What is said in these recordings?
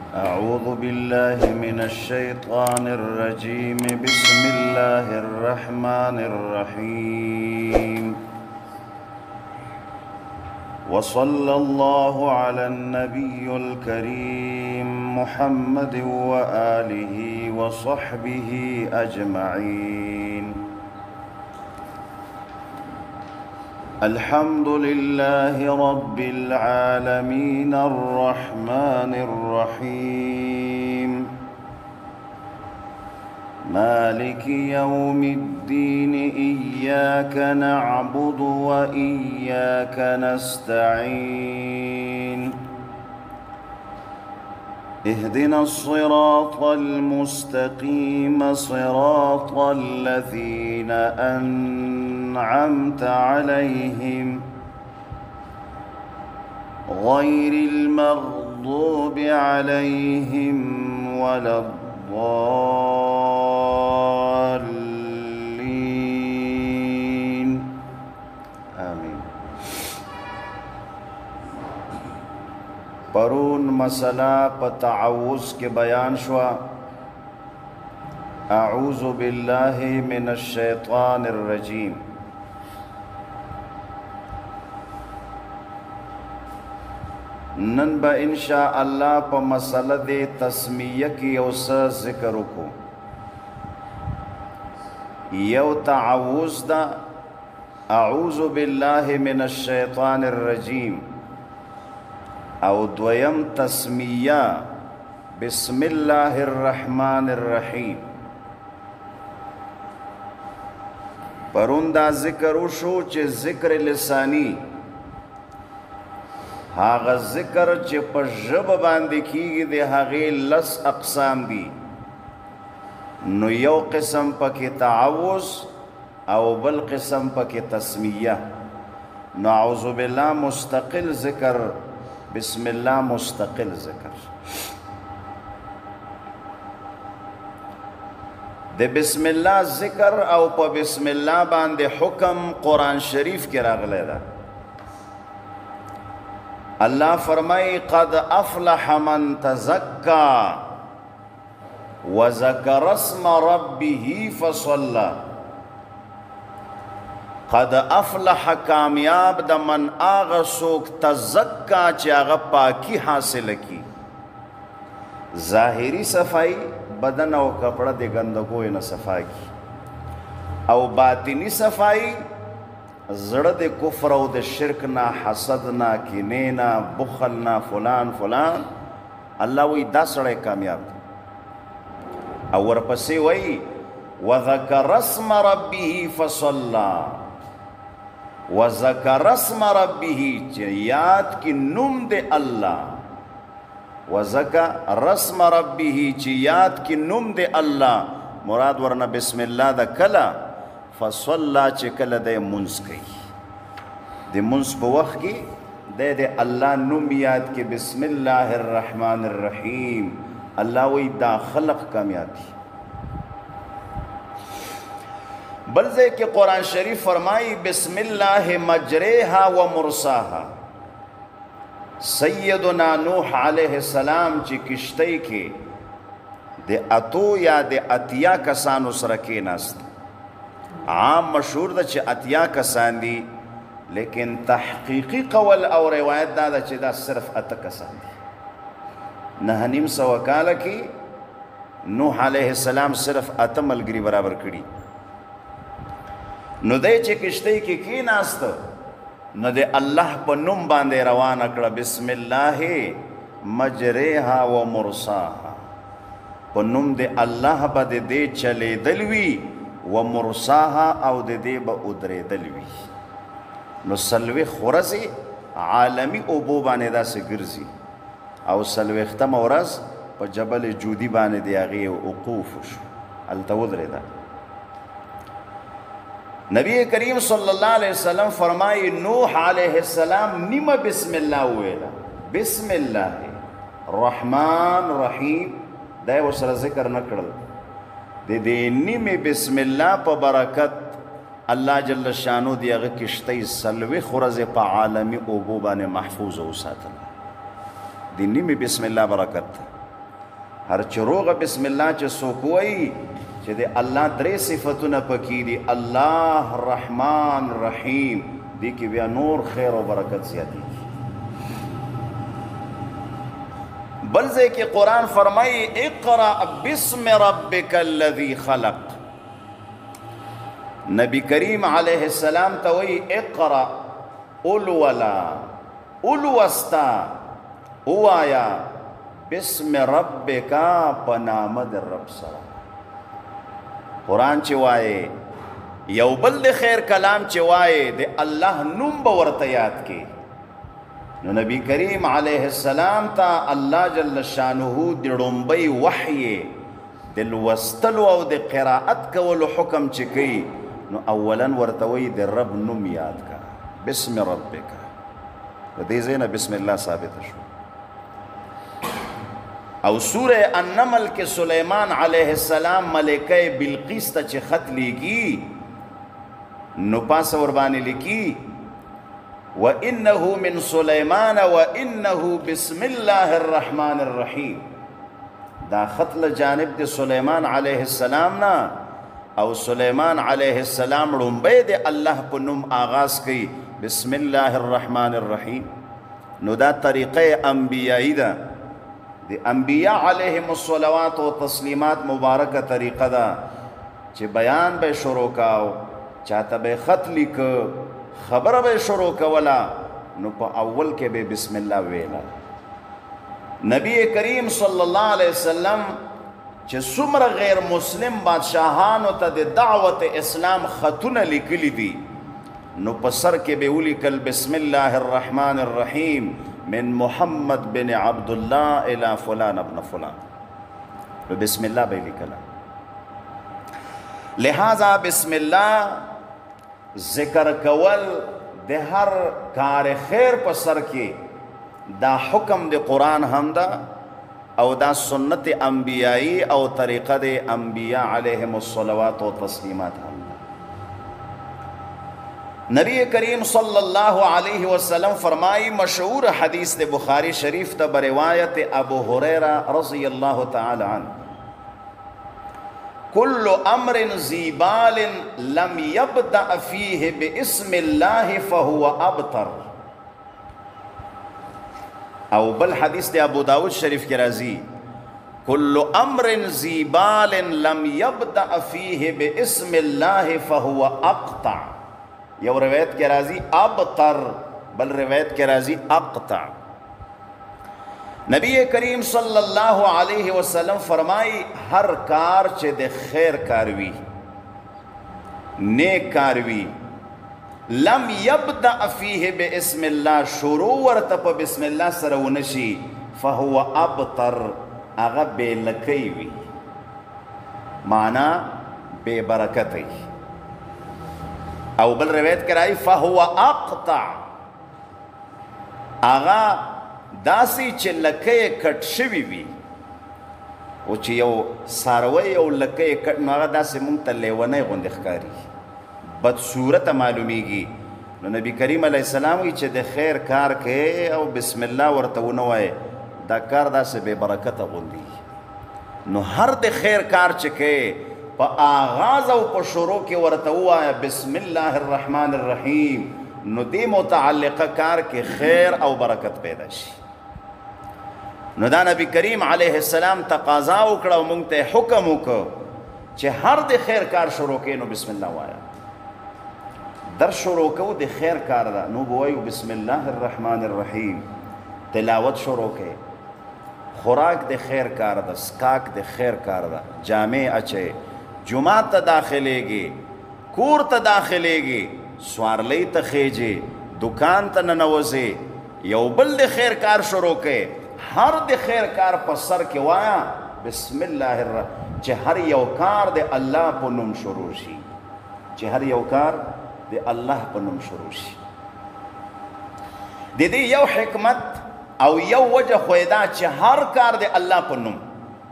أعوذ بالله من الشيطان الرجيم. بسم الله الرحمن الرحيم. وصلى الله على النبي الكريم محمد وآله وصحبه أجمعين. الحمد لله رب العالمين الرحمن الرحيم مالك يوم الدين. إياك نعبد وإياك نستعين. اهدنا الصراط المستقيم صراط الذين أنعمت عليهم غير المغضوب عليهم ولا الضالين. آمين. پرون مسئلہ پا تعوذ کے بیان شوا. اعوذ باللہ من الشیطان الرجیم. نن با انشاء اللہ پا مسئلہ دے تسمیہ کی اوسا ذکر کو. یو تعوذ دا اعوذ باللہ من الشیطان الرجیم، او دویم تسمیہ بسم اللہ الرحمن الرحیم. پرون دا ذکر شو چه ذکر لسانی هاغه ذکر چې په ژبه باندې کیږي د هغې لس اقسام دي. نو یو قسم پکې تعوذ او بل قسم پکې تسمیه. نو اعوذ بالله مستقل ذکر، بسم الله مستقل ذکر. د بسم الله ذکر او په بسم الله باندې حکم قرآن شریف کې راغلی ده. اللہ فرمائی قد افلح من تزکا وذکر اسم ربه فصلی. قد افلح کامیاب د من آغا سوک تزکا چی آغا پاکی حاصل کی. ظاہری صفائی بدن او کپڑا دے گندگوی نہ صفائی کی، او باطنی صفائی زړه د کفر او د شرک نه، حسد نه، کینې نه، بخل نه، فلان فلان. الله وی دا سړی کامیاب دی. او ورپسې وی وذکر اسم ربه فصلی. وذکر اسم ربه چې یاد کی نوم د الله. وذکر اسم ربه چې یاد کی نوم د الله. مراد ورنه بسم الله د کله فصلا چې کله د منځ کوي، د منځ په وخت کې د الله نوم یاد کې بسم الله الرحمن الرحیم. الله وی دا خلق کامیاب دي. بل ځای کې قرآن شریف فرمایي بسم الله مجریها و مرساها. سیدنا نوح علیه السلام چې کشتی کې د اتو یا د اتیا کسانو سره کېناست. عام مشهور ده چې اتیا کسان دي، لیکن تحقیقی قول او روایت دا ده چې دا صرف اته کسان دي. 950 کاله کې نوح علیه السلام صرف اته ملګري برابر کړي. نو دی چې کشتی کې کېناست نو د الله په نوم باندې روانه کړه. بسم الله مجریها و مرساها. په نوم د الله به د دې چلیدل وي و مرساها او د دې به ودرېدل وي. نو څلوېښت ورځې عالمي اوبو باندې داسې ګرځي، او څلوېښتمه ورځ په جبل جودي باندې د هغې وقوف وشو، هلته ودرېده. نبی کریم صلی الله علیه وسلم فرمایي نوح علیه السلام نیمه بسم الله وویله. بسم الله الرحمن الرحیم دا یې ورسره ذکر نه کړل. د دې نیمې بسم الله په برکت الله جل شانو دی هغه کشتۍ څلوېښت ورځې په عالمي اوبو باندې محفوظ وساتله. د نیمې بسم الله برکت. هر چې روغه بسم الله چې څوک وایي چې د الله درې صفتونه پکې دي، الله رحمان رحیم، دې کې بیا نور خیر او برکت زیاتېږي. بل ځای کې قرآن فرمایي اقرأ بسم ربک الذی خلق. نبی کریم علیه السلام ته وایي اقرأ، اولولا، اولوستا، اوایا بسم ربکا په نامه د رب سره. قرآن چې وایي یو بل د خیر کلام چې وایي د الله نوم به ورته یاد کې. نو نبی کریم علیه السلام ته الله جل شانه د ړومبۍ وحی د لوستلو او د قرائت کولو حکم چې کوي، نو اولا ورته وایي د رب نوم یاد کا، بسم ربک. د دې ځای نه بسم الله ثابته شو. او سوره النمل کې سلیمان علیه السلام ملکه بلقیس ته چې خط لیکي، نو پاسه ور باندې لیکي وَإِنَّهُ مِن سُلَيْمَانَ وَإِنَّهُ بِسْمِ اللَّهِ الرَّحْمَنِ الرَّحِيمِ. دا خط له جانب د سلیمان علیه السلام نه، او سلیمان علیه السلام ړومبی د الله په نوم آغاز کوي، بسم الله الرحمن الرحیم. نو دا طریقه انبیایی ده، د انبیاء علیهم الصلوات و تسلیمات مبارکه طریقه ده چې بیان به شروع کاو، چاته به خط لیکه، خبره به شروع کولا، نو په اول کې به بسم الله ویلا. نبی کریم صلی الله علیه وسلم چې څومره غیر مسلم بادشاهانو ته د دعوت اسلام خطونه لیکلي دي، نو په سر کې به ولیکل بسم الله الرحمن الرحیم من محمد بن عبد الله الى فلان ابن فلان. نو بسم الله به لیکل. لہذا بسم الله ذکر کول د هر کار خیر په سر کې دا حکم د قرآن هم ده، او دا سنت انبیایی او طریقه د انبیاء علیهم الصلوات و تسلیمات هم ده. نبی کریم صلی اللہ علیہ وسلم فرمائی، مشہور حدیث د بخاری شریف تا بروایت ابو ہریرہ رضی اللہ تعالی عنہ، کل امر ذی بال لم یبدأ فیہ باسم اللہ فہو ابتر. او بل حدیث دے ابو داود شریف کی رازی، کل امر ذی بال لم یبدأ فیہ باسم اللہ فہو اقطع. یو روایت کی رازی ابتر، بل روایت کی رازی اقطع. نبی کریم صلی اللہ علیہ وسلم فرمائی، ہر کار چے دے خیر کاروی، نیک کاروی، لم یبدأ فیہ باسم اللہ، شروع ورطا پا بسم اللہ سرونشی، فہو ابتر، اغا بے لکی وی، معنی بے برکتی. او بل روایت کرائی فہو اقطع، اغا داسی چې لکه کټ شوی وي، او چې یو ساروی او لکه کټ نو هغه داسې مونږ ته لیونی غوندې ښکاري، بدصورته معلومیږي. نو نبی کریم علیه السلام وایي چې د خیر کار کې او بسم الله ورته ونه وایې، دا کار داسې بې برکته غوندې. نو هر د خیر کار چې کې په آغاز او په شروع کې ورته ووایه بسم الله الرحمن الرحیم، نو دې متعلقه کار کې خیر او برکت پیدا شي. نو دا نبی کریم علیہ السلام تقاضا وکړه او مونږ ته حکم وکړ چې هر د خیر کار شروع کې نو بسم الله وایا. در شروع کو د خیر کار دا نو بوایو بسم الله الرحمن الرحیم. تلاوت شروع کې، خوراک د خیر کار دا، سکاک د خیر کار دا، جامع اچے، جمعات ته داخلېږي، کور ته داخلېږي، سوارلی ته خیجې، دکان ته ننوځې، یو بل د خیر کار شروع کې، ہر د خیر کار په سر کې وایا بسم الله الرحمن، چې هر یو کار د الله په نوم شروع شي، چې هر یو کار د الله په نوم شروع شي. د دې یو حکمت او یو وجه خو دا چې هر کار د الله په نوم،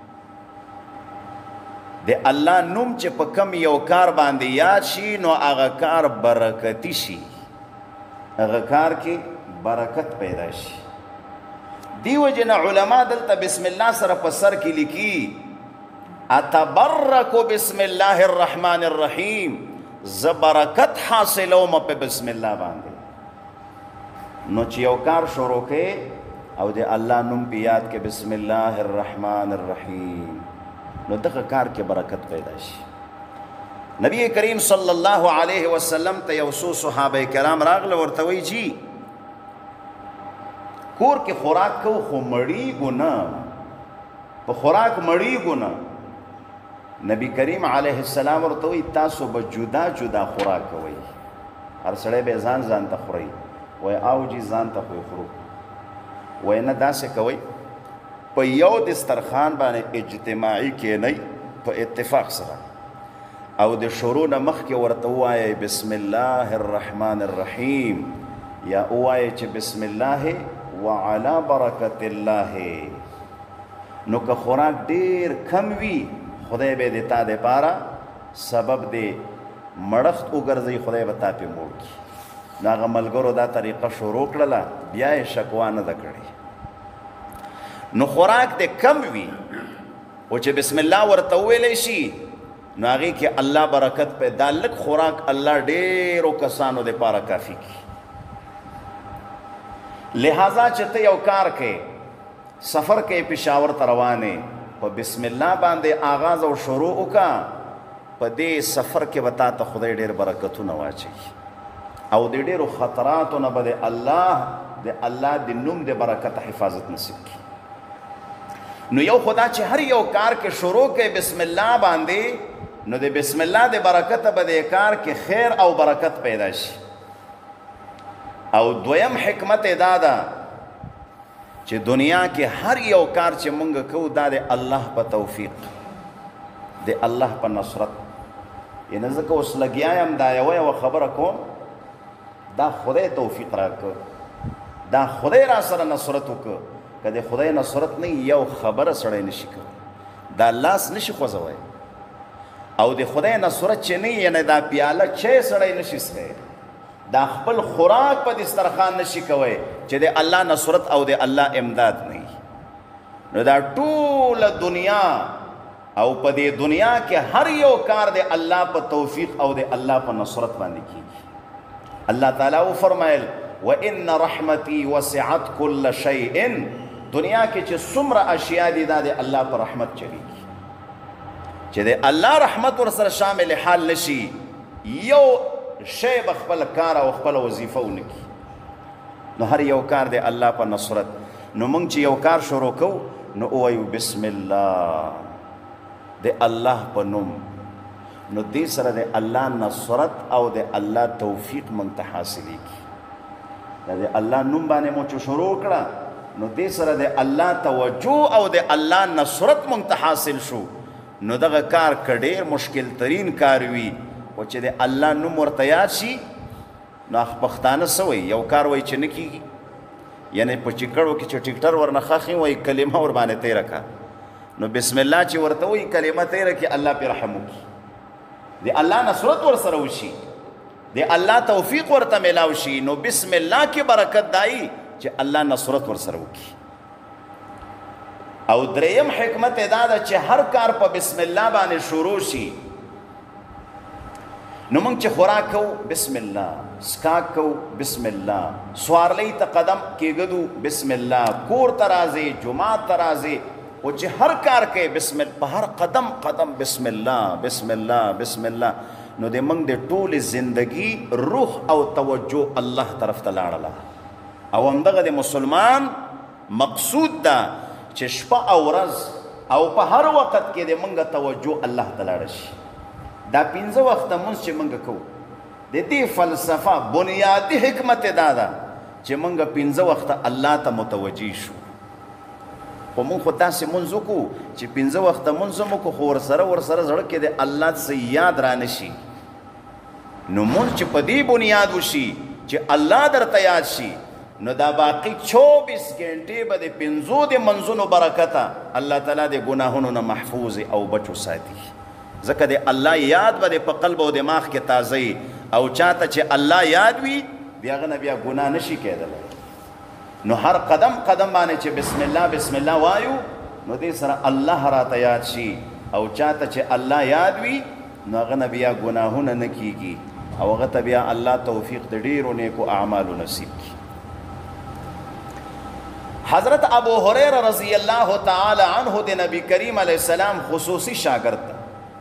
د الله نوم چې په کم یو کار باندې یاد شي نو هغه کار برکتی شي، هغه کار کې برکت پیدا شي. دیو جن علما دلته بسم الله سره په سر کې لیکي اتبرک بسم الله الرحمن الرحیم، ز برکت حاصلوم په بسم الله باندې. نو چې یو کار شروع کې او د الله نوم په یاد کې بسم الله الرحمن الرحیم، نو دغه کار کې برکت پیدا شي. نبی کریم صلی الله علیه وسلم ته یو څو صحابه کرام راغله، ورته وایي جی کور کې خوراک کو خو مړیږو نه، په خوراک مړیږو نه. نبی کریم علیه السلام ورته وایي تاسو به جدا جدا خوراک کوئ، هر سړی به ځان ځان ته خورئ. وایي او جی ځان ته خو خورو. وایي نه داسې کوئ، په یو دسترخوان باندې اجتماعي کینئ په اتفاق سره، او د شروع نه مخکې ورته ووایئ بسم الله الرحمن الرحیم، یا ووایئ چې بسم الله وعلى برکت الله. نو که خوراک ډیر کم وي خدای به د تا دپاره سبب دی مړښت وګرځوي، خدای به تا پې موړ کړي. نو هغه ملګرو دا طریقه شروع کړله، بیا یې شکوا نه ده کړې. نو خوراک د کم وي او چې بسم الله ورته وویلی شي نو هغې کې الله برکت پې دا لږ خوراک الله ډېرو کسانو دپاره کافي کړي. لہذا چې ته یو کار کې سفر کې پېښور ته روانې، په بسم الله باندې آغاز او شروع وکړه، په دې سفر کې به تا ته خدای ډېر برکتونه واچوي او د ډېرو خطراتو نه به د الله د نوم د برکت حفاظت نصیب کړي. نو یو خدا چې هر یو کار کې شروع کې بسم الله باندې، نو د بسم الله د برکت به د کار کې خیر او برکت پیدا شي. او دویم حکمت دا ده چې دنیا کې هر یو کار چې مونږ کوو دا د الله په توفیق، د الله په نصرت. یعنې ځکه اوس لګیا یم دا یوه خبره کوم، دا خدای توفیق راکړه، دا خدای را سره نصرت وکړه. که د خدای نصرت نه یو خبره سړی نشي کولی، دا لاس نشي خوځوی، او د خدای نصرت چې نه یعنې دا پیاله چای سړی نشي څښی، دا خپل خوراک په دسترخوان نشي کوی چې د الله نصرت او د الله امداد نه وي. نو دا ټوله دنیا او په دې دنیا کې هر یو کار د الله په توفیق او د الله په نصرت باندې کیږي. الله تعالی وفرمایل وان رحمتي وسعت كل شيء، دنیا کې چې څومره اشیاء دي دا د الله په رحمت چلیږي. چې د الله رحمت ورسره شامل حال نشي، یو شی به خپل کار او خپل وظیفه ونه کړي. نو هر یو کار د الله په نصرت. نو موږ چې یو کار شروع کوو نو ووایو بسم الله، د الله په نوم. نو دې سره د الله نصرت او د الله توفیق موږ ته حاصلېږي. د الله نوم باندې مو چې شروع کړه نو دې سره د الله توجه او د الله نصرت موږ ته حاصل شو. نو دغه کار که ډېر مشکل ترین کار وي او چې د الله نوم ورته یاد شي، نو پښتانه څه وایي، یو کار وایي چې نه کېږي، یعنې په چیکړو کې چې ټکټر ورنه خښي وایي کلمه ور باندې تېره کړه. نو بسم الله چې ورته وایي کلمه تېره کړي، الله پې رحم وکړي، د الله نصرت ورسره وشي، د الله توفیق ورته میلاو شي. نو بسم الله کې برکت دایي چې الله نصرت ورسره وکړي. او دریم حکمت دا ده چې هر کار په بسم الله باندې شروع شي. نو موږ چې خوراک کوو بسم الله، سکاک کوو بسم الله، سوارلی ته قدم کېږدو بسم الله، کور ته راځې جومات ته راځې، او چې هر کار کوي بسم الله، په هر قدم قدم بسم الله بسم الله بسم الله. نو د موږ د ټولې زندگی روح او توجه الله طرف ته لاړله. او همدغه د مسلمان مقصود ده چې شپه او ورځ او په هر وخت کې د موږ توجه الله ته لاړه شي. دا 5 وخته مونځ چې موږ کوو، د دې فلسفه بنیادي حکمت دا ده چې موږ 5 وخته الله ته متوجه شو. خو موږ خو داسې مونځ وکړو چې 5 وخته مونځ هم وکړو، خو ورسره زړه کې د الله څه یاد را نه شي. نو مونځ چې په دې بنیاد وشي چې الله درته یاد شي، نو دا باقی 24 غنټې به د 5 د منځونو برکته الله تعالی د ګناهونو نه محفوظ او بچو ساتي. ځکه د الله یاد به په قلب او دماغ کې تازه او چاته چې الله یاد وي بیا هغه نه بیا ګناه نشي کېدلی. نو هر قدم قدم باندې چې بسم الله بسم الله وایو نو دې سره الله راته یاد شي او چاته چې الله یاد وي نو هغه نه بیا ګناهونه نه کیږي او هغه ته بیا الله توفیق د ډېرو نیکو اعمالو نصیب کړي. حضرت ابو هريره رضی الله تعالی عنہ د نبی کریم علیہ السلام خصوصی شاگرد ده.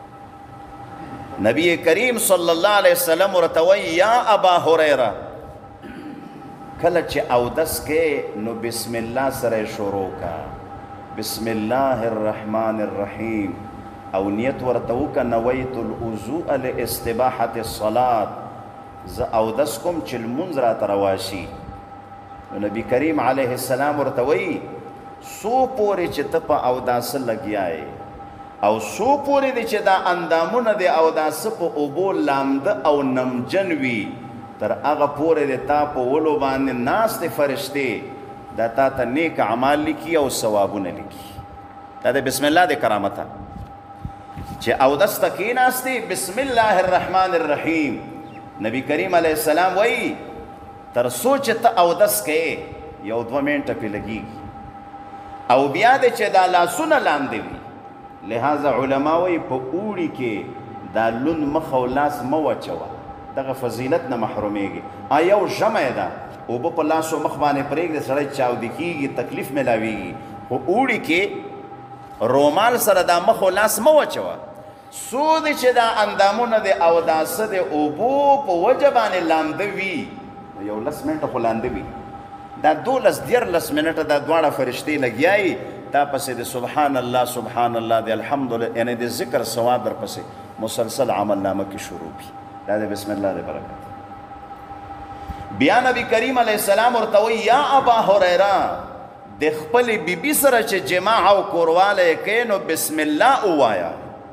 نبی کریم صلی الله علیه وسلم ورته وایي یا ابا هريره کله چې اودس کې نو بسم الله سره شروع کا، بسم الله الرحمن الرحیم، او نیت ورته وکړه نویت الوضوء لاستباحة الصلاة، زه اودس کوم چې لمونځ راته روا شي. نو نبی کریم علیه السلام ورته وایي څو پورې چې ته په اوداسه لګیا یې او څو پورې دی چې دا اندامونه د اوداسه په اوبو لامده او نمجن وي تر هغه پورې د تا په ولو باندې ناستې فرشتې دا تا ته نیک اعمال لیکي او ثوابونه لیکي. دا د بسم الله د کرامت چې اودس ته کېناستې بسم الله الرحمن الرحیم. نبی کریم علیه السلام وایي تر څو چې ته اودس کوې یو 2 منټه پې لګېږي او بیا دی چې دا لاسونه لاندې وي. لہذا علما وایي په اوړي کې دا لوند مخ او لاس مه وچوه، دغه فضیلت نه محرومیږي. یو ژمی ده اوبه په لاس و مخ باندې پرېږدې سړی چاودې کېږي تکلیف میلاویږي، خو اوړي کې رومال سره دا مخ و لاس مه وچوه. څو دی چې دا اندامونه د اوداسه د اوبو په وجه باندې لامده وي یو 10 منټه خو لانده وي، دا 12-13 منټه دا دواړه فرشتې لګیایي تا پسې د سبحان الله سبحان الله د الحمدلله یعنی د ذکر ثواب در پسې مسلسل عمل نامه کې شروع وي. دا د بسم الله د برکت. بیا نبی کریم علیه السلام ورته وایي یا ابا هریره د خپلې بیبي سره چې جماع او کوروالی کوې نو بسم الله ووایه.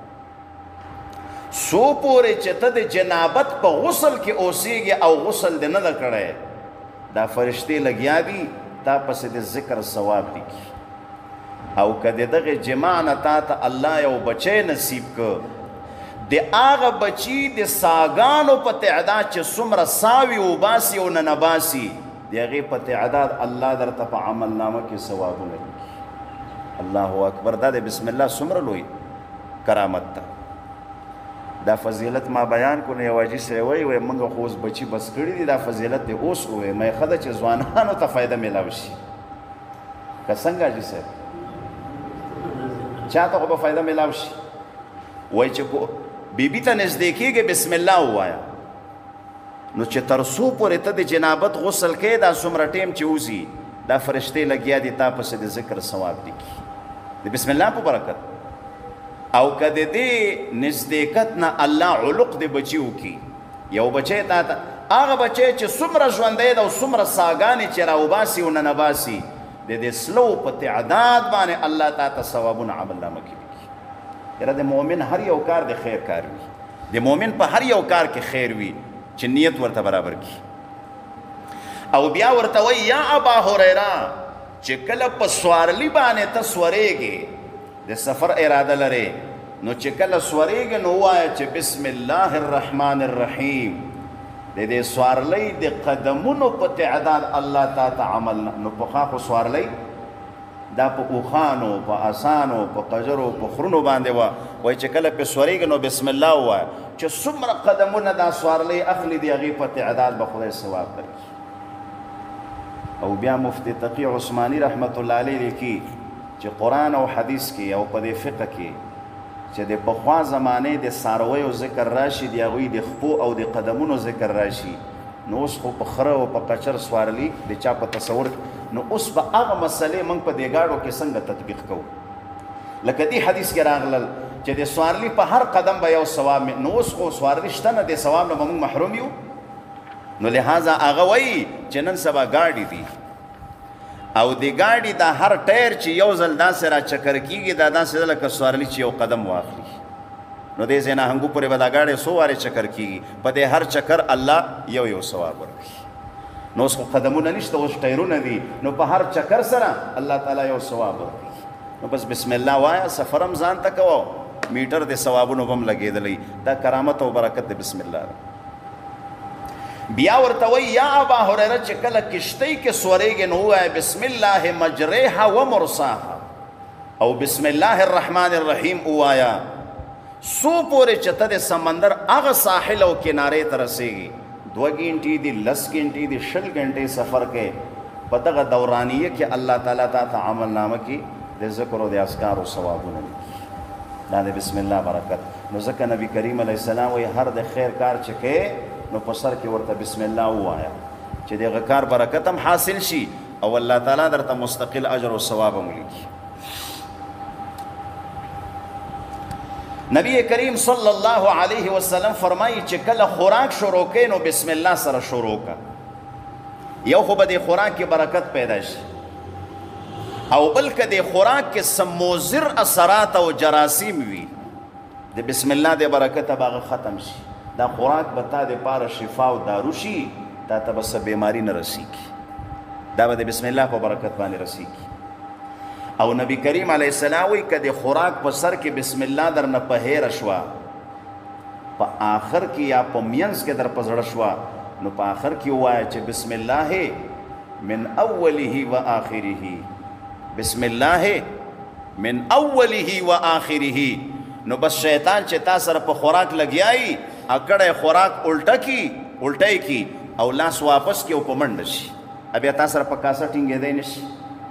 څو پورې چې ته د جنابت په غسل کې اوسېږي او غسل دې نه ده کړی دا فرشتې لګیا دي تا پسې د ذکر ثواب لیکي. او که د دغې جماع نه تا ته الله یو بچی نصیب که د هغه بچي د ساګانو په تعداد چې څومره ساوي وباسي او نه نباسي د هغې په تعداد الله درته په عمل نامه کې ثوابونه لیکي. الله اکبر. دا د بسم الله څومره لوی کرامت ده. دا فضیلت ما بیان کو نه یواجی سره وای موږ خو اوس بچي بس کړي دي دا فضیلت دی اوس وې مې خده چې ځوانانو ته فایده میلاو شي که څنګه جی صاحب چاته خو به فایده میلاو شي. وای چې کو بیبي ته نږدې کېږي بسم الله ووایه نو چې تر څو پورې ته د جنابت غسل کې دا څومره ټیم چې وځي دا فرشتې لګیا دي تا پسې د ذکر ثواب لیکي د بسم الله په برکت. او که د دې نزدېکت نه الله علق د بچي وکړي یو بچی تا ته هغه بچی چې څومره ژوندی ده او څومره ساګانې چې راوباسي او ننباسي د دې سلو په تعداد باندې الله تا ته ثوابونه عمل نامه کې لیکي. یاره د مؤمن هر یو کار د خیر کار وي، د مؤمن په هر یو کار کې خیر وي چې نیت ورته برابر کړي. او بیا ورته وایي یا ابا هریره چې کله په سوارلي باندې ته سورېږې د سفر اراده لري نو چې کله سورېږې نو ووایه چې بسم الله الرحمن الرحیم. د دې سوارلۍ د قدمونو په تعداد الله تا ته عمل نو پخوا خو سوارلۍ دا په اوښانو په اسانو په قجرو په خرونو باندې وه وایي چې کله پې سورېږې نو بسم الله ووایه چې څومره قدمونه دا سوارلۍ اخلي د هغې په تعداد به خدای ثواب درکړي. او بیا مفتی تقی عثماني رحمت الله علیه لیکي چې قرآن او حدیث کې او په دې فقه کې چې د پخوا زمانې د څارویو ذکر راشي د هغوی د خپو او د قدمونو ذکر راشي نو اوس خو په خره او په قچر سوارلي د چا په تصور نو اوس به هغه مسلې موږ په دې ګاډو کې څنګه تطبیق کوو لکه دې حدیث کې راغلل چې د سوارلي په هر قدم به یو ثواب نو اوس خو سوارلي شته نه د ثواب نه به موږ محروم یو. نو لہذا هغه وایي چې نن سبا ګاډي دي او د ګاډي دا هر ټایر چې یو ځل داسې را چکر کېږي دا داسې ده لکه سوارلي چې یو قدم واخلي نو دې ځای نه هنګو پورې به دا ګاډی څو وارې چکر کېږي په دې هر چکر الله یو ثواب ورکړي. نو اوس خو قدمونه نشته اوس ټایرونه دي نو په هر چکر سره الله تعالی یو ثواب ورکړي. نو بس بسم الله وایه سفر هم ځان ته کوه میټر د ثوابونو به هم لګېدلی دا کرامت او برکت د بسم الله. بیا ورته وایي یا ابا هریره چې کله کشتۍ کې سورېږې نو ووایه بسم الله مجریها و مرساها او بسم الله الرحمن الرحیم ووایه څو پورې چې ته د سمندر هغه ساحل او کنارې ته رسېږي 2 غنټې دي 10 غنټې دي 20 غنټې سفر کې په دغه دورانیه کې الله تعالی تا ته عمل نامه کې د ذکر او د اذکار او ثوابونه لیکي دا د بسم الله برکت نو ځکه نبی کریم علیه السلام وایي هر د خیر کار چې کې نو په سر کې ورته بسم الله ووایه چې دغه کار برکت هم حاصل شي او الله تعالی درته مستقل اجر او ثواب هم لیکي نبی کریم صلی الله علیه وسلم فرمایي چې کله خوراک شروع کړې نو بسم الله سره شروع کړه یو خو به د خوراک کې برکت پیدا شي او بلکې د خوراک کې سم مضر اثرات او جراثیم وي د بسم الله د برکت به هغه ختم شي دا خوراک به تا د پاره شفا او دارو شي تا ته به څه بیماري نه رسیږي دا به د بسم الله په برکت باندې رسیږي او نبی کریم علیه السلام وایي که د خوراک په سر کې بسم الله در نه په هیره شوه په آخر کې یا په منځ کې در په زړه شوه نو په آخر کې ووایه چې بسم الله من اوله و آخره بسم الله من اوله و آخره نو بس شیطان چې تا سره په خوراک لګیایي اکړه خوراک الټی کی او لاس واپس کی او په منډه شي بیا تا سره په کاسه ټینګېدی نشي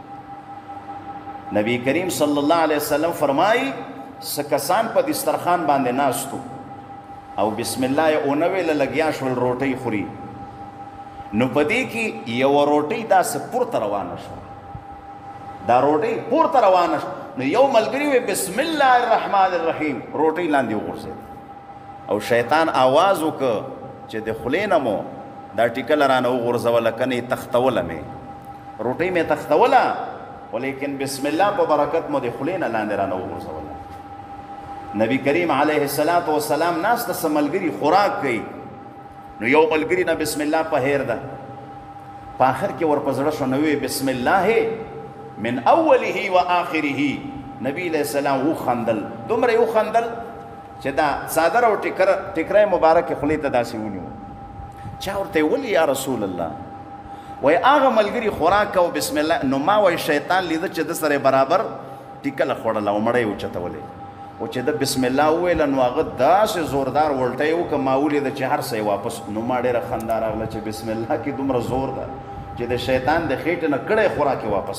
نبی کریم صلی الله علیه وسلم فرمایي څه کسان په دسترخوان باندې ناستو او بسم الله یې ونه ویله لګیا شول روټۍ خوري نو په دې کې یوه روټۍ داسې پورته روانه شوه دا روټۍ پورته روانه شوه نو یو ملګري وی بسم الله الرحمن الرحیم روټۍ لاندې وغورځېد او شیطان آواز وکړه چې د خولې نه مو دا ټیکله رانه وغورځوله کنې تختوله مې روټۍ مې تختوله ولیکن بسم الله په برکت مو د خولې نه لاندې رانه وغورځوله نبی کریم علیه السلام ناسته څه ملګري خوراک کوي نو یو ملګري نه بسم الله په هیر ده په آخر کې ور په زړه شو نو وی بسم الله من اوله و آخره نبی علیہ السلام وخندل دومره وخندل چې دا صادر او ټکرای مبارک خلی ته داسې ونیو چا ورته ویل یا رسول الله وای هغه ملګري خوراک او بسم الله نو ما وای شیطان لیده چې د سره برابر ټیکله خوړله او مړی اوچتولې او چې د بسم الله وویله نو هغه داسې زوردار ولټی وکړه ما ولیده چې هر څه واپس نو ما ډېره خندا راغله چې بسم الله کې دومره زور ده چې د شیطان د خېټې نه کړی خوراک واپس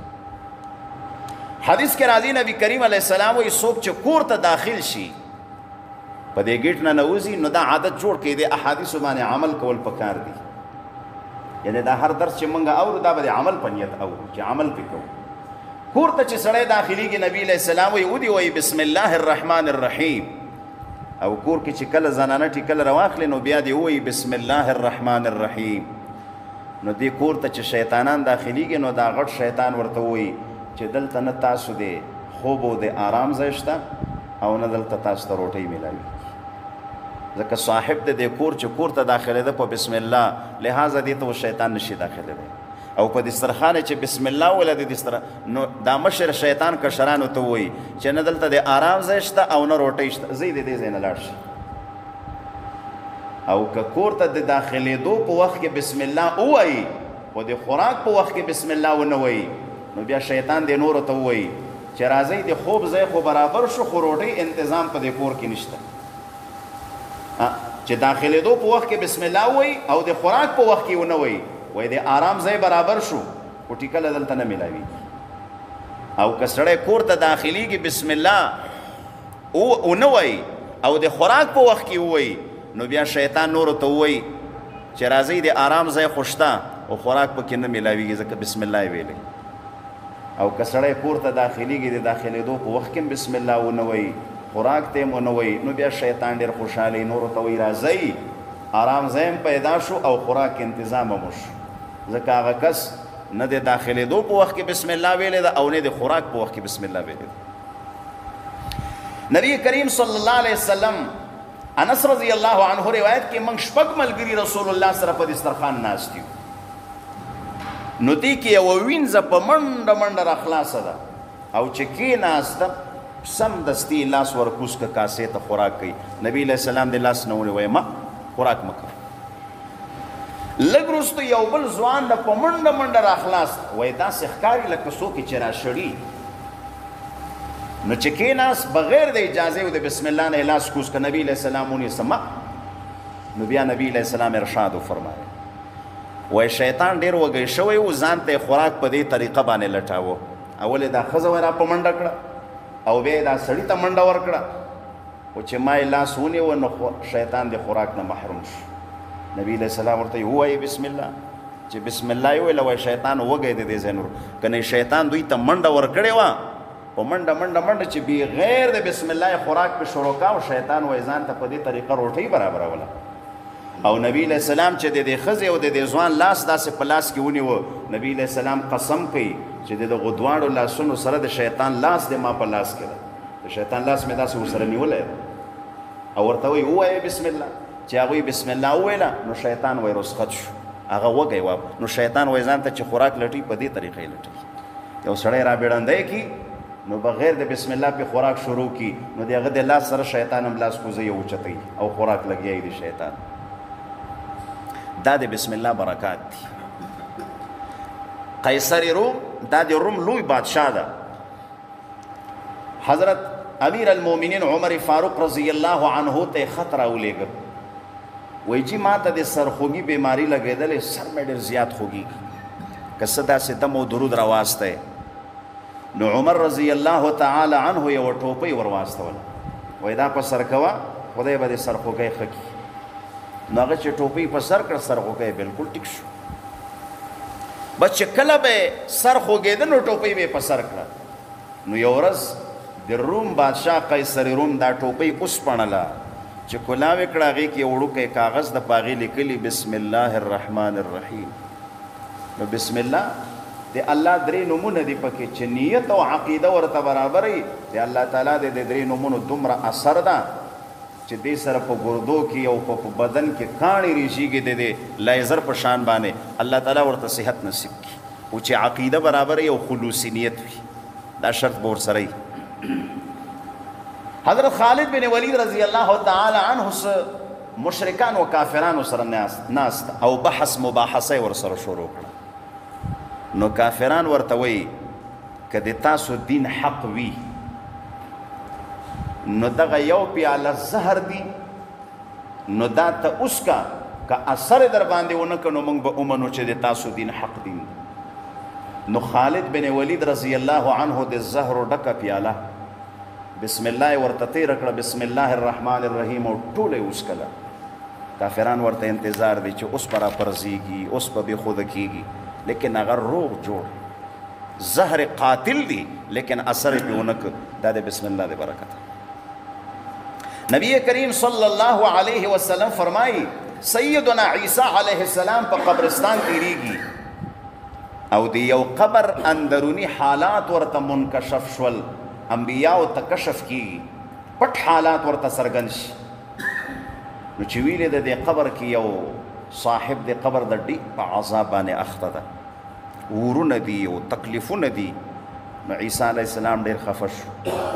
حدیث کې راځي نبی کریم علیه السلام وایي څوک چې کور ته داخل شي په دې ګیټ نه نوځي نو دا عادت جوړ کړي د احادیثو باندې عمل کول پکار دي یعنی دا هر درس چې مونږ اورو دا به د عمل په نیت اورو چې عمل پې کوو کور ته چې سړی داخلېږي نبي علیه السلام وایي ودې وایي بسم الله الرحمن الرحیم او کور کې چې کله زنانه ټیکله راواخلي نو بیا دې ووایي بسم الله الرحمن الرحیم نو دې کور ته چې شیطانان داخلېږي نو دا غټ شیطان ورته وایي چې دلته نه تاسو د خوب او د آرام ځای شته او نه دلته تاسو ته روټۍ میلاوي ځکه صاحب د دې کور چې کور ته داخلېده په بسم الله لہذا دې ته شیطان نشي داخلېدی او په دسترخوان چې بسم الله ولا د دستر نو دا مشر شیطان کشرانو ته وایي چې نه دلته د آرام ځای شته او نه روټۍ شته ځئ د دې ځای نه لاړ شي او که کور ته د داخلېدو په وخت کې بسم الله ووایي خو د خوراک په وخت کې بسم الله ونه وایي نو بیا شیطان دې نورو ته ووایي چې راځئ د خوب ځای خو برابر شو خو روټۍ انتظام په دې کور کې نشته چې داخلېدو په وخت کې بسم الله وایي او د خوراک په وخت کې ونه وایي وای د آرام ځای برابر شو خو ټیکله دلته نه میلاویږي او که سړی کور ته داخلېږي بسم الله ونه وایي او د خوراک په وخت کې ووایي نو بیا شیطان نورو ته ووایي چې راځئ د آرام ځای خو شته او خوراک پکې نه میلاویږي ځکه بسم الله یې ویلی او که سړی کور ته داخلېږي د داخلېدو په وخت کې بسم الله ونه وایي خوراک ته یې ونه وایي نو بیا شیطان ډېر خوشحالی نورو ته وایي راځئ آرام ځای پیدا شو او خوراک انتظام هم وشو ځکه هغه کس نه د داخلېدو په وخت کې بسم الله ویلی ده او نه د خوراک په وخت کې بسم الله ویلی ده نبی کریم صلی الله علیه وسلم انس رضی الله عنه روایت کې موږ شپږ ملګري رسول الله سره په دسترخوان ناست یو نو دې کې یوه وینځه په منډه منډه راخلاصه ده او چې کېناسته سمدستي لاس ورکوس که کاسې ته خوراک کوي نبي علیه السلام د لاس نه ونیوی ما خوراک مه کوه لږ وروسته یو بل ځوان نه په منډه منډه راخلاص وایي داسې ښکاري لکه څوک چې راشړي. نو چې کېناست بغیر د اجازې او د بسم الله نه لاس کوز که نبي علیه السلام ونیسه نو بیا نبي علیه السلام ارشاد وفرمایه وایي شیطان ډېر وږی شوی و ځان ته یې خوراک په دې طریقه باندې لټاوه. اول یې دا ښځه وایي را په منډه کړه او بیا یې دا سړي ته منډه ورکړه خو چې ما یې لاس ونیوه نو شیطان د خوراک نه محروم شو. نبي علیه السلام ورته ووایي بسم الله. چې بسم الله یې وویله وایي شیطان وږی دی دې ځای نور که نه شیطان دوی ته منډه ورکړې وه په منډه منډه منډه چې بغیر د بسم الله خوراک په شروع کاو شیطان وایي ځان ته په دې طریقه روټۍ برابروله. او نبی علیه السلام چې د دې ښځې او د دې ځوان لاس داسې په لاس کې ونیوه نبی علیه السلام قسم کوي چې د دغو دواړو لاسونو سره د شیطان لاس دی ما په لاس کې ده د شیطان لاس مې داسې ورسره نیولی او ورته وایي ووایه بسم الله. چې هغوی بسم الله وویله نو شیطان وایي رسخت شو هغه وږی و نو شیطان وایي ځان ته چې خوراک لټوي په دې طریقه یې لټوي. یو سړی را بیړندی کي نو بغیر د بسم الله پې خوراک شروع کی نو د هغه د لاس سره شیطان هم لاس کوزوي اوچتوي او خوراک لګیایي د شیطان. دا د بسم الله برکات دي. قیصر روم دا د روم لوی بادشاه ده. حضرت امیر المؤمنین عمر فاروق رضی الله عنه ته خط راولېږه وایي جي ما ته د سرخوږي بیماري لګېدلې سر مې ډېر زیات خوږېږي که څه داسې دم او درود راواستئ نو عمر رضی الله تعالی عنه یوه ټوپۍ ور واستوله وایي دا په سر کوه خدای به دې سرخوږی ښه کړي. نو هغه چې ټوپۍ په سر کړه سرخوږی بلکل ټیک شو. بس چې کله به سر خوږېده نو ټوپۍ به یې په سر کړه. نو یو ورځ د روم بادشاه قیصر روم دا ټوپۍ اوسپړله چې کلاوې کړه هغې کې یو وړوکی کاغذ د په هغې لیکلي بسم الله الرحمن الرحیم. نو بسم الله د الله درې نومونه دي پکې چې نیت او عقیده ورته برابري د الله تعالی د درې نومونو دومره اثر ده چې دې سره په ګردو کې او په بدن کې کاڼي ریشیږي د دې لیزر په شان باندې الله تعالی ورته صحت نصیب کړي او چې عقیده برابري او خلوصي نیت وي دا شرط به ورسره وي. حضرت خالد بن ولید رضی الله تعالی عنه مشرکان و کافرانو سره ناست او بحث مباحثه ورسره شروع کړه. نو کافران ورته وایي که د تاسو دین حق وي نو دغه یو پیاله زهر دی نو دا ته اوس کا که اثر در باندې ونه کړو موږ به ومنو چې د تاسو دین حق دین. نو خالد بن ولید رضی الله عنه د زهرو ډکه پیاله بسم الله ورته تېره کړه بسم الله الرحمن الرحیم او ټوله یې وڅکله. کافران ورته انتظار دی چې اوس به راپرځېږي اوس به بېخوده کېږي لیکن هغه روغ جوړ زهر قاتل دی لیکن اثر یې پې ونه کړ. دا د بسم الله د برکته. نبی کریم صلی الله علیه وسلم فرمایي سیدنا عیسی علیه السلام په قبرستان تیریږي او د یو قبر اندرونی حالات ورته منکشف شول انبیاء ته کشف کیږي پټ حالات ورته څرګند شي. نو چې ویلې د دې قبر کې یو صاحب د قبر د ډېر په عذاب باندې اخته ده ورونه دي او تکلیفونه دي. نو عیسی علیه السلام ډېر خفه شو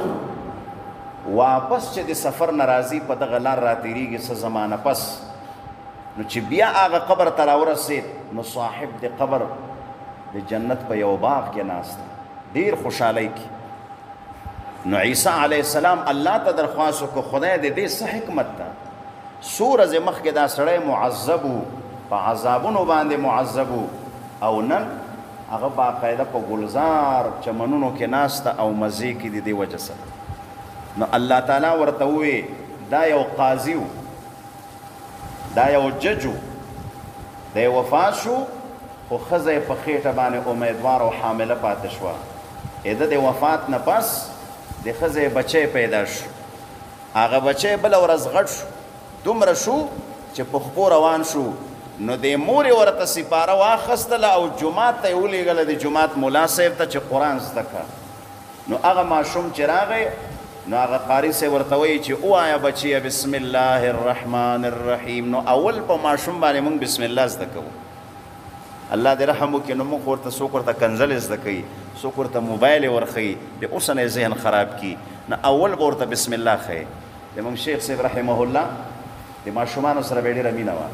واپس چې د سفر نه راځي په دغه لار راتېرېږي څه زمانه پس نو چې بیا هغه قبر ته راورسېد نو صاحب د قبر د جنت په یو باغ کې ناست ډېر خوشحالۍ کې. نو عیسی علیه السلام الله ته درخواست وکړو خدای د دې څه حکمت ده څو ورځې مخکې دا سړی معذب و په عذابونو باندې معذب و او نن هغه باقاعده په ګلزار چمنونو کې ناسته او مزې کې د دې وجه سره. نو الله تعالی ورته ووی دا یو قاضي و دا یو جج و دی وفات شو خو ښځه یې په خېټه باندې امیدوار او حامله پاتې شوه. د د وفات نه پس د ښځې بچی پیدا شو هغه بچی بله ورځ غټ شو دومره شو چې په خپو روان شو. نو د مورې ورته سپاره واخیستله او جومات ته یې ولېږله د جومات ملا صاحب ته چې قرآن زده کړه. نو هغه ماشوم چې راغی نو هغه قاري صاحب ورته وایي چې ووایه بچیه بسم الله الرحمن الرحیم. نو اول په ماشوم باندې موږ بسم الله زده کوو الله دې رحم وکړي. نو موږ ورته څوک ورته کنزل زده کوي څوک ورته موبایل یې ورښیي د اوس نه یې ذهن خراب کړي. نو اول به ورته بسم الله ښیي. زموږ شیخ صاحب رحمه الله د ماشومانو سره به یې ډېره مینه وه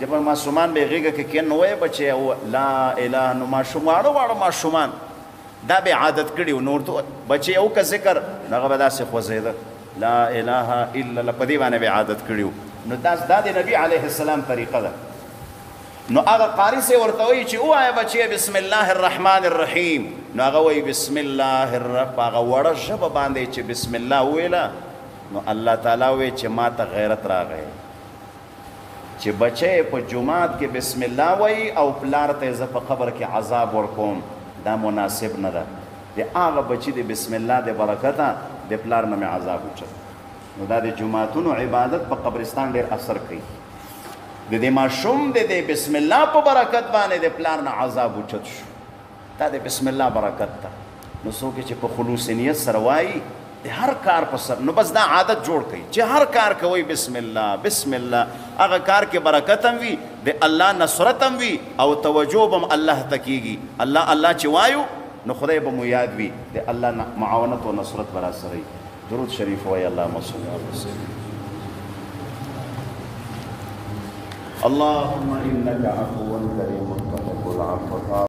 جب ماشومان به غېږه کې کېن نو وایه بچی لا اله نو ماشوم واړه واړه ماشومان دا به عادت کړي نور ته بچی او که ذکر هغه به داسې خوځېده لا اله الا الله په دې باندې به عادت کړي نو دا د نبي علیه السلام طریقه ده نو هغه قاری سي ورته وایي چې ووایه بچی بسم الله الرحمن الرحیم نو هغه وایي بسم الله الرحمن هغه وړه ژبه باندې چې بسم الله وویله نو الله تعالی وایي چې ما ته غیرت راغی چې بچی په جماعت کې بسم الله وایي او پلار ته زه په قبر کې عذاب ورکوم دا مناسب نه ده د هغه بچي د بسم الله د برکته د پلار نه مې عذاب وچت نو دا د جماعتونو عبادت په قبرستان ډېر اثر کوي د دې ماشوم د دې بسم الله په برکت باندې د پلار نه عذاب وچت شو دا د بسم الله برکت ده نو څوک چې په خلوص نیت سره وایي د هر کار په سر نو بس دا عادت جوړ کړئ چې هر کار کوئ بسم الله بسم الله هغه کار کې برکت هم وي د الله نصرت هم وي او توجه به هم الله ته کېږي الله الله چې وایو نو خدای به مو یاد وي د الله معاونت او نصرت به را سره وي درود شریف وایي اللهم صل علی سیدنا اللهم انك عفو كريم تحب العفو